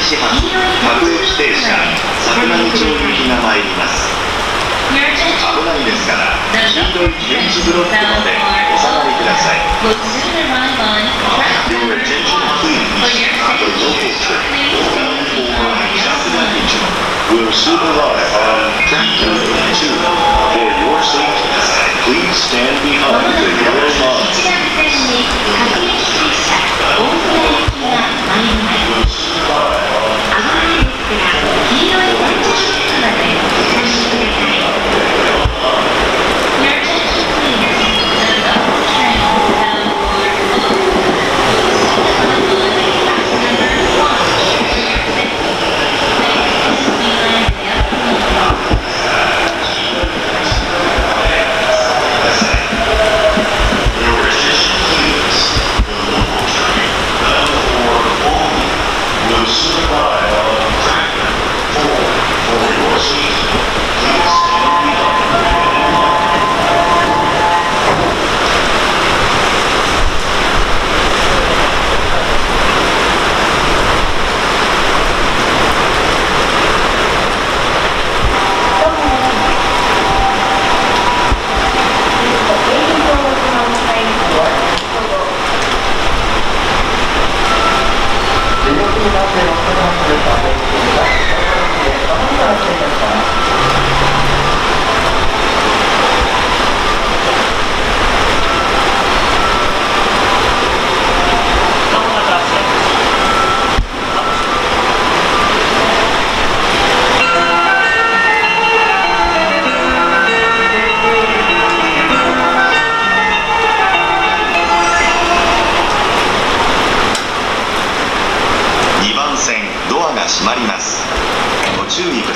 1発各駅停車桜木町行きが参ります。危ないですから黄色い点字ブロックまでお下がりください。Your attention please. The local train bound for Sakuragicho will soon arrive on track number 2. For your safety, please stand behind the yellow line. ドアが閉まります。ご注意ください。